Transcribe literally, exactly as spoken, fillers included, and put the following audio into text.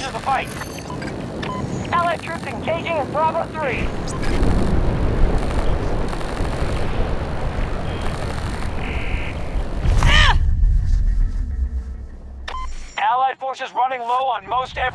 enter the fight. Allied troops engaging in Bravo three. Allied forces running low on most every